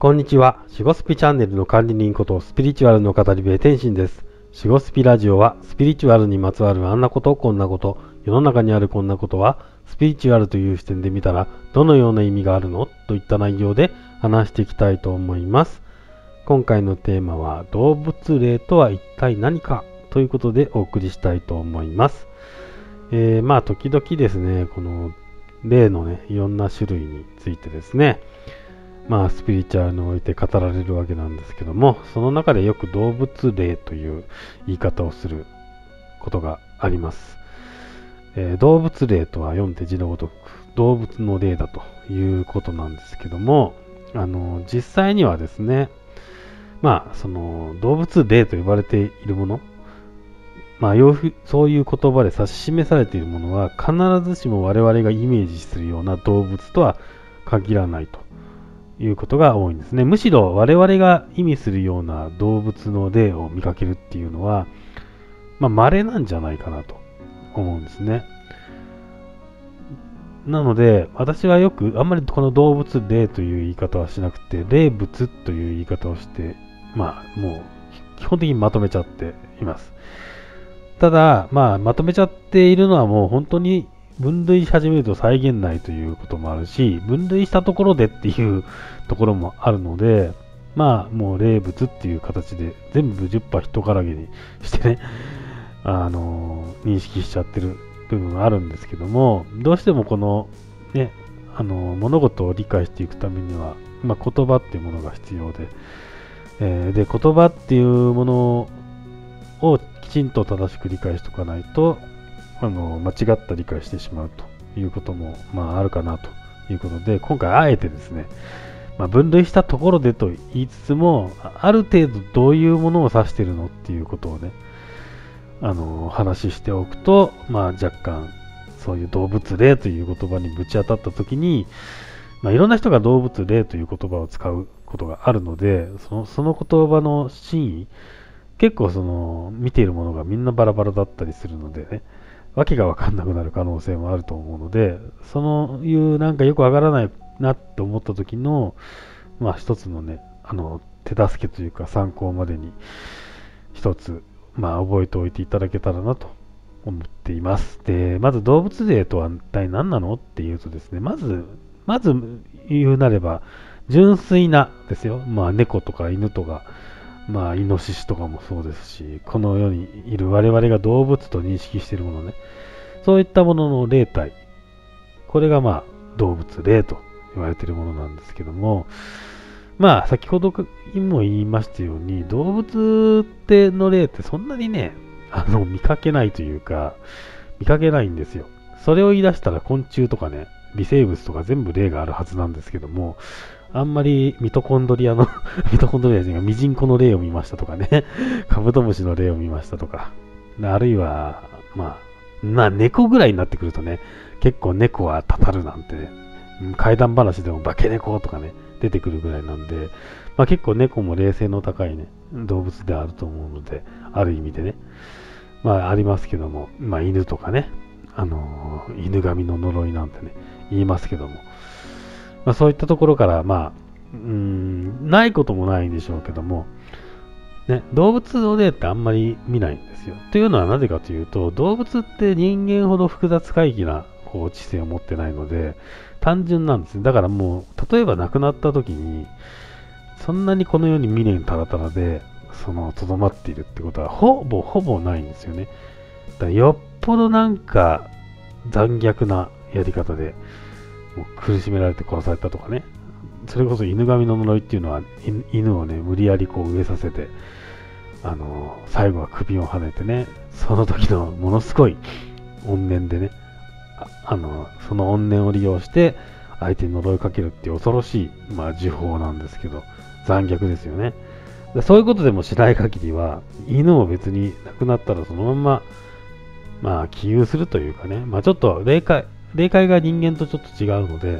こんにちは。シゴスピチャンネルの管理人ことスピリチュアルの語り部天心です。シゴスピラジオはスピリチュアルにまつわるあんなことこんなこと、世の中にあるこんなことはスピリチュアルという視点で見たらどのような意味があるのといった内容で話していきたいと思います。今回のテーマは動物霊とは一体何かということでお送りしたいと思います。時々ですね、この霊のね、いろんな種類についてですね、スピリチュアルにおいて語られるわけなんですけども、その中でよく動物霊という言い方をすることがあります。動物霊とは読んで字のごとく動物の霊だということなんですけども、実際にはですね、その動物霊と呼ばれているもの、そういう言葉で指し示されているものは必ずしも我々がイメージするような動物とは限らないということが多いんですね。むしろ我々が意味するような動物の例を見かけるっていうのは、稀なんじゃないかなと思うんですね。なので、私はよくあんまりこの動物霊という言い方はしなくて、霊物という言い方をして、もう基本的にまとめちゃっています。ただ、まとめちゃっているのはもう本当に分類し始めると再現ないということもあるし、分類したところでっていうところもあるので、もう霊物っていう形で全部10羽人からげにしてね、認識しちゃってる部分があるんですけども、どうしてもこのね、物事を理解していくためには、言葉っていうものが必要で、で、言葉っていうものをきちんと正しく理解しておかないと、間違った理解してしまうということも、あるかなということで、今回あえてですね、分類したところでと言いつつも、ある程度どういうものを指しているのっていうことをね、話しておくと、若干、そういう動物霊という言葉にぶち当たったときに、いろんな人が動物霊という言葉を使うことがあるので、その言葉の真意、結構見ているものがみんなバラバラだったりするのでね、わけがわかんなくなる可能性もあると思うので、そういうなんかよくわからないなって思った時の、一つのね、手助けというか参考までに一つ、覚えておいていただけたらなと思っています。で、まず動物霊とは一体何なのっていうとですね、まず言うなれば、純粋なですよ。猫とか犬とか、イノシシとかもそうですし、この世にいる我々が動物と認識しているものね、そういったものの霊体、これが動物霊と言われているものなんですけども、先ほども言いましたように、動物っての霊ってそんなにね、見かけないというか、見かけないんですよ。それを言い出したら昆虫とかね、微生物とか全部霊があるはずなんですけども、あんまりミトコンドリアのミトコンドリア人がミジンコの霊を見ましたとかね、カブトムシの霊を見ましたとか、あるいは、猫ぐらいになってくるとね、結構猫はたたるなんてね、怪談話でも化け猫とかね、出てくるぐらいなんで、結構猫も霊性の高いね、動物であると思うので、ある意味でね、ありますけども、犬とかね、犬神の呪いなんてね、言いますけども、そういったところから、ないこともないんでしょうけども、ね、動物の霊ってあんまり見ないんですよ。というのはなぜかというと、動物って人間ほど複雑怪奇な知性を持ってないので、単純なんですね。だからもう、例えば亡くなった時に、そんなにこの世に未練たらたらで、とどまっているってことは、ほぼないんですよね。だからよっぽどなんか、残虐なやり方で、もう苦しめられて殺されたとかね。それこそ犬神の呪いっていうのは、犬をね、無理やり植えさせて、最後は首をはねてね、その時のものすごい怨念でね、その怨念を利用して、相手に呪いかけるっていう恐ろしい、呪法なんですけど、残虐ですよね。そういうことでもしない限りは、犬も別に亡くなったらそのまんま、起憂するというかね、ちょっと霊界が人間とちょっと違うので、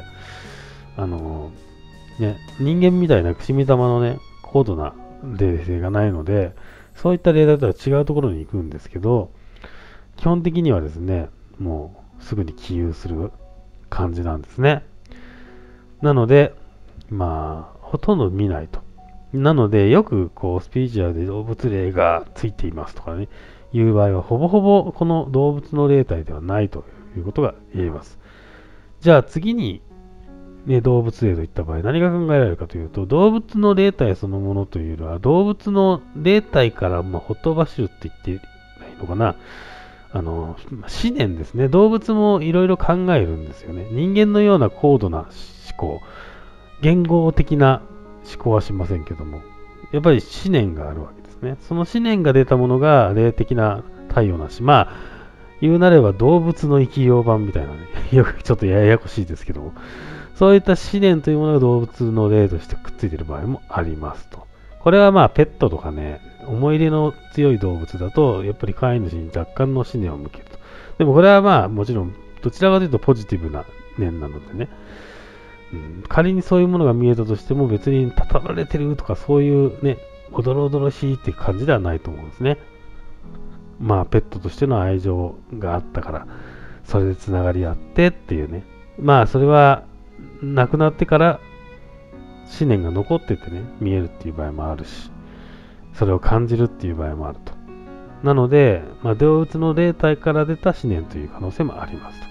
人間みたいなくしみ玉のね、高度な霊性がないので、そういった霊だったら違うところに行くんですけど、基本的にはですね、もうすぐに起憂する感じなんですね。なので、 ほとんど見ないと。なので、よくこうスピリチュアルで動物霊がついていますとかね、いう場合は、ほぼほぼこの動物の霊体ではないということが言えます。じゃあ次に、ね、動物霊といった場合、何が考えられるかというと、動物の霊体そのものというのは、動物の霊体からほとばしるって言っていいのかな。思念ですね。動物もいろいろ考えるんですよね。人間のような高度な思考、言語的な思考はしませんけども、やっぱり思念があるわけですね。その思念が出たものが霊的な太陽なし。まあ、言うなれば動物の生き量版みたいなね、よくちょっとややこしいですけども、そういった思念というものが動物の霊としてくっついている場合もありますと。これはまあペットとかね、思い入れの強い動物だと、やっぱり飼い主に若干の思念を向けると。でもこれはまあもちろん、どちらかというとポジティブな念なのでね、仮にそういうものが見えたとしても別にたたられてるとかそういうね、おどろおどろしいっていう感じではないと思うんですね。まあペットとしての愛情があったから、それでつながり合ってっていうね。まあそれは亡くなってから思念が残っててね、見えるっていう場合もあるし、それを感じるっていう場合もあると。なので、動物の霊体から出た思念という可能性もありますと。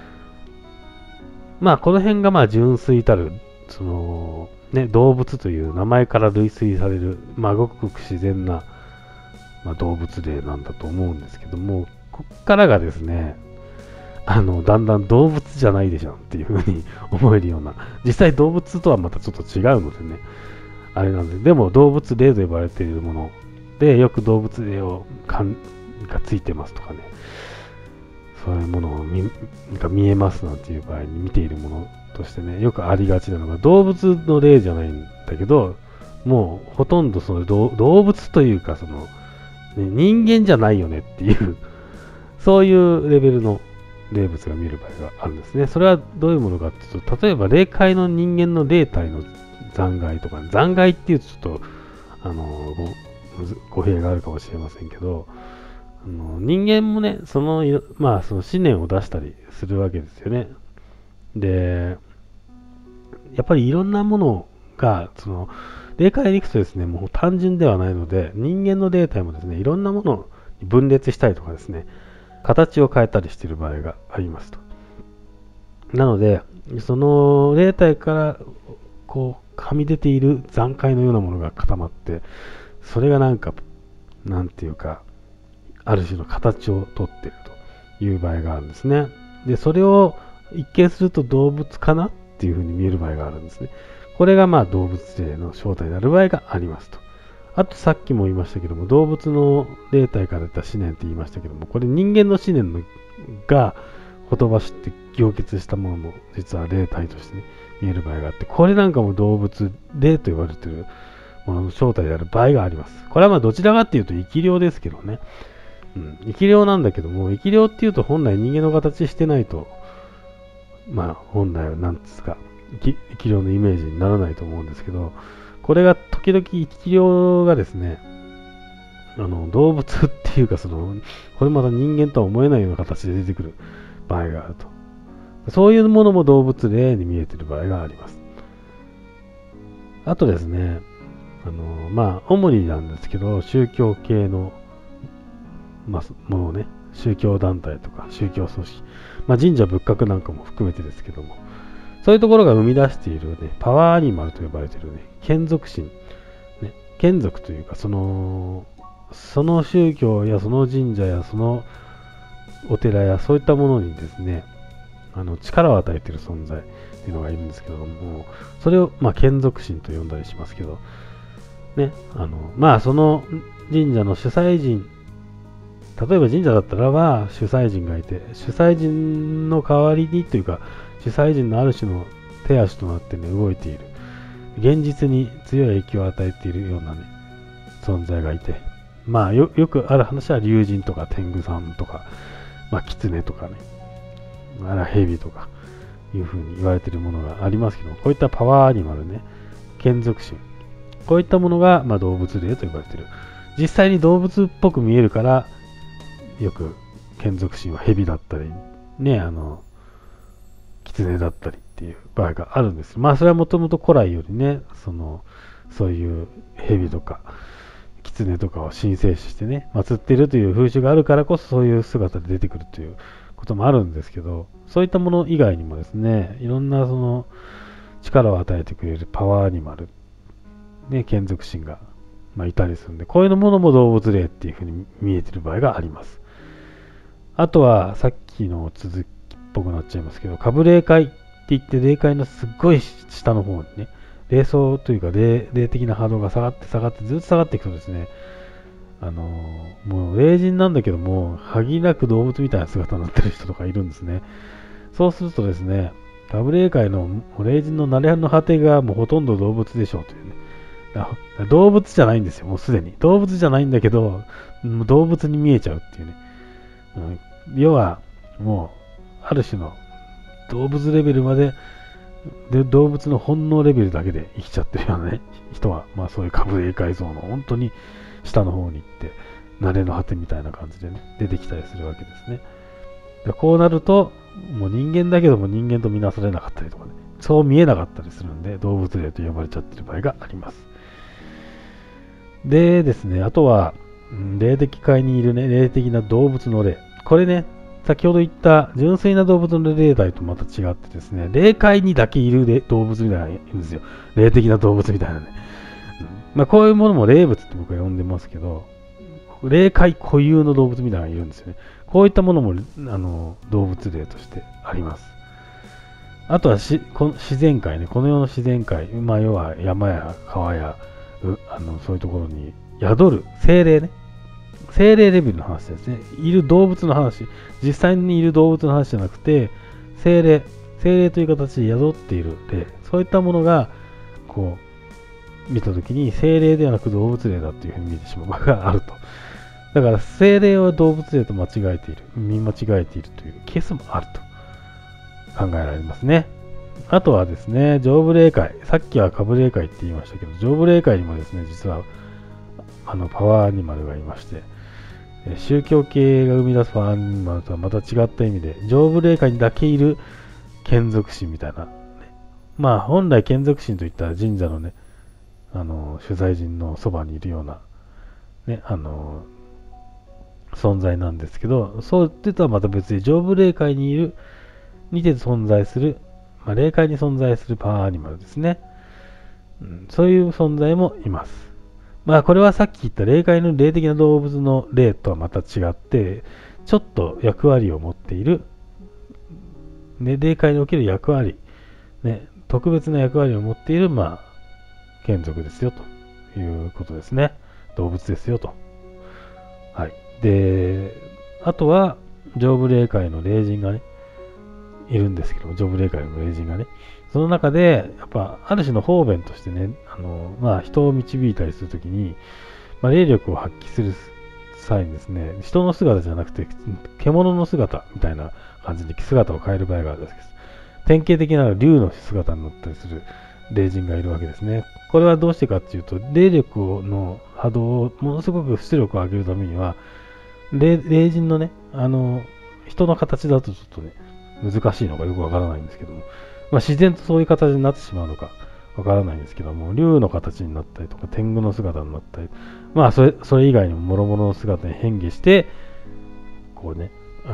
この辺が純粋たる、動物という名前から類推される、ごくごく自然な、動物霊なんだと思うんですけども、こっからがですね、だんだん動物じゃないでしょっていうふうに思えるような、実際動物とはまたちょっと違うのでね、あれなんで、でも動物霊と呼ばれているもので、よく動物霊がついてますとかね、そういうものを見えますなんていう場合に見ているものとしてね、よくありがちなのが動物の霊じゃないんだけど、もうほとんどその動物というか人間じゃないよねっていうそういうレベルの霊物が見える場合があるんですね。それはどういうものかっていうと、例えば霊界の人間の霊体の残骸とか、残骸っていうとちょっと語弊があるかもしれませんけど、人間もね、その思念を出したりするわけですよね。で、やっぱりいろんなものが、霊界に行くとですね、もう単純ではないので、人間の霊体もですね、いろんなものに分裂したりとかですね、形を変えたりしている場合がありますと。なので、その霊体からはみ出ている残骸のようなものが固まって、それがなんていうか、ある種の形をとっているという場合があるんですね。で、それを一見すると動物かなっていうふうに見える場合があるんですね。これが動物霊の正体である場合がありますと。あとさっきも言いましたけども、動物の霊体から出た思念って言いましたけども、これ人間の思念がほとばしって凝結したものも実は霊体として、ね、見える場合があって、これなんかも動物霊と言われているものの正体である場合があります。これはどちらかっていうと生き量ですけどね。生き量なんだけども、生き量っていうと本来人間の形してないと、本来はなんですか、生き量のイメージにならないと思うんですけど、これが時々生き量がですね、動物っていうかこれまた人間とは思えないような形で出てくる場合があると。そういうものも動物霊に見えている場合があります。あとですね、主になんですけど、宗教系のものね、宗教団体とか宗教組織、神社仏閣なんかも含めてですけども、そういうところが生み出しているね、パワーアニマルと呼ばれているね、眷属心、ね、眷属というか、その宗教やその神社やそのお寺やそういったものにですね、力を与えている存在っていうのがいるんですけども、それを眷属心と呼んだりしますけど、ね、その神社の主催人、例えば神社だったらば主催人がいて、主催人の代わりにというか、主催人のある種の手足となってね、動いている。現実に強い影響を与えているようなね、存在がいて、よくある話は竜神とか天狗さんとか、狐とかね、蛇とか、いう風に言われているものがありますけども、こういったパワーアニマルね、眷属心、こういったものが、動物霊と呼ばれている。実際に動物っぽく見えるから、よく眷属心は蛇だったり、ね、狐だったり、 っていう場合があるんです。まあそれはもともと古来よりね、そういう蛇とか狐とかを神聖視してね、祀っているという風習があるからこそそういう姿で出てくるということもあるんですけど、そういったもの以外にもですね、いろんな力を与えてくれるパワーアニマル、ね、眷属神が、いたりするんで、こういうものも動物霊っていう風に見えてる場合があります。あとは、さっきの続きっぽくなっちゃいますけど、下部霊界って言って、霊界のすっごい下の方にね、霊層というか霊的な波動が下がって下がってずっと下がっていくとですね、もう霊人なんだけども、限りなく動物みたいな姿になってる人とかいるんですね。そうするとですね、下部霊界の霊人の成れの果てがもうほとんど動物でしょうというね。動物じゃないんですよ、もうすでに。動物じゃないんだけど、動物に見えちゃうっていうね。要は、もう、ある種の動物レベルまで、動物の本能レベルだけで生きちゃってるようなね、人は、そういう下部霊界像の本当に下の方に行って、慣れの果てみたいな感じでね、出てきたりするわけですね。でこうなると、もう人間だけども人間とみなされなかったりとかね、そう見えなかったりするんで、動物霊と呼ばれちゃってる場合があります。でですね、あとは、霊的界にいるね、霊的な動物の霊。これね、先ほど言った純粋な動物の霊体とまた違ってですね、霊界にだけいる動物みたいなのがいるんですよ。霊的な動物みたいなね。こういうものも霊物って僕は呼んでますけど、霊界固有の動物みたいなのがいるんですよね。こういったものも動物霊としてあります。あとはこの自然界ね、この世の自然界、要は山や川やそういうところに宿る精霊ね。精霊レベルの話ですね。いる動物の話。実際にいる動物の話じゃなくて、精霊という形で宿っている霊。そういったものが、こう、見たときに精霊ではなく動物霊だっていうふうに見えてしまう場合があると。だから、精霊は動物霊と間違えている、見間違えているというケースもあると考えられますね。あとはですね、上部霊界。さっきは下部霊界って言いましたけど、上部霊界にもですね、実は、パワーアニマルがいまして、宗教系が生み出すパワーアニマルとはまた違った意味で、上部霊界にだけいる眷属神みたいな、ね。本来眷属神といったら神社のね、主催人のそばにいるような、ね、存在なんですけど、そうってとはまた別に上部霊界にいる、にて存在する、霊界に存在するパワーアニマルですね。そういう存在もいます。これはさっき言った霊界の霊的な動物の霊とはまた違って、ちょっと役割を持っている、ね、霊界における役割、ね、特別な役割を持っている、眷属ですよということですね。動物ですよと。はい。で、あとは、上部霊界の霊人がね、いるんですけど、上部霊界の霊人がね、その中で、やっぱ、ある種の方便としてね、人を導いたりするときに、霊力を発揮する際にですね、人の姿じゃなくて、獣の姿みたいな感じで姿を変える場合があるわけです。典型的な竜の姿になったりする霊人がいるわけですね。これはどうしてかっていうと、霊力の波動をものすごく出力を上げるためには、霊人のね、人の形だとちょっとね、難しいのかよくわからないんですけども、自然とそういう形になってしまうのかわからないんですけども、竜の形になったりとか、天狗の姿になったり、それ以外にも諸々の姿に変化して、こうね、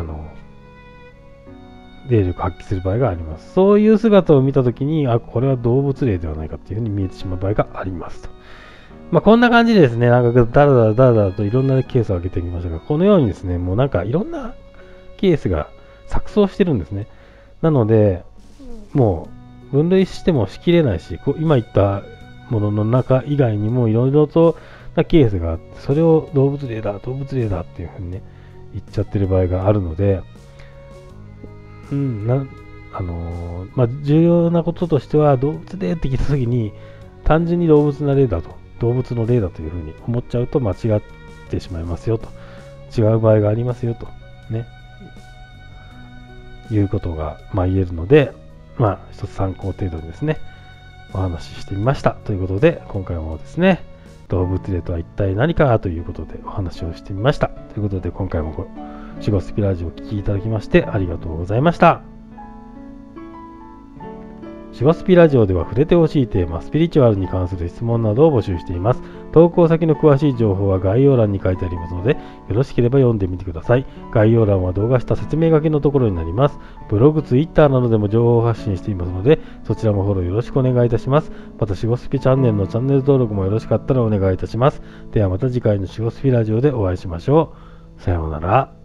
霊力発揮する場合があります。そういう姿を見たときに、これは動物霊ではないかっていうふうに見えてしまう場合がありますと。こんな感じでですね、なんかダラダラといろんなケースを挙げてみましたが、このようにですね、もうなんかいろんなケースが錯綜してるんですね。なので、もう分類してもしきれないし、今言ったものの中以外にもいろいろとなケースがあって、それを動物霊だっていうふうにね、言っちゃってる場合があるので、重要なこととしては、動物霊って聞いたときに、単純に動物の霊だというふうに思っちゃうと間違ってしまいますよと。違う場合がありますよと。ね。いうことが、言えるので、一つ参考程度にですね、お話ししてみました。ということで、今回もですね、動物霊とは一体何かということでお話をしてみました。ということで、今回もシゴスピラジオをお聞きいただきましてありがとうございました。 シゴスピラジオでは触れてほしいテーマ、スピリチュアルに関する質問などを募集しています。投稿先の詳しい情報は概要欄に書いてありますので、よろしければ読んでみてください。概要欄は動画下説明書きのところになります。ブログ、ツイッターなどでも情報発信していますので、そちらもフォローよろしくお願いいたします。また、シゴスピチャンネルのチャンネル登録もよろしかったらお願いいたします。ではまた次回のシゴスピラジオでお会いしましょう。さようなら。